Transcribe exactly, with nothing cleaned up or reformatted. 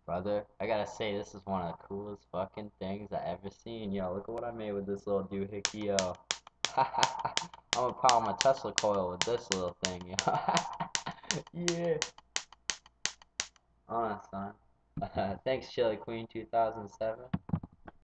Brother, I gotta say, this is one of the coolest fucking things I ever seen. Yo, look at what I made with this little doohickey, yo. I'm gonna power my Tesla coil with this little thing, yo. Yeah. On, son. Thanks, Chili Queen two thousand seven.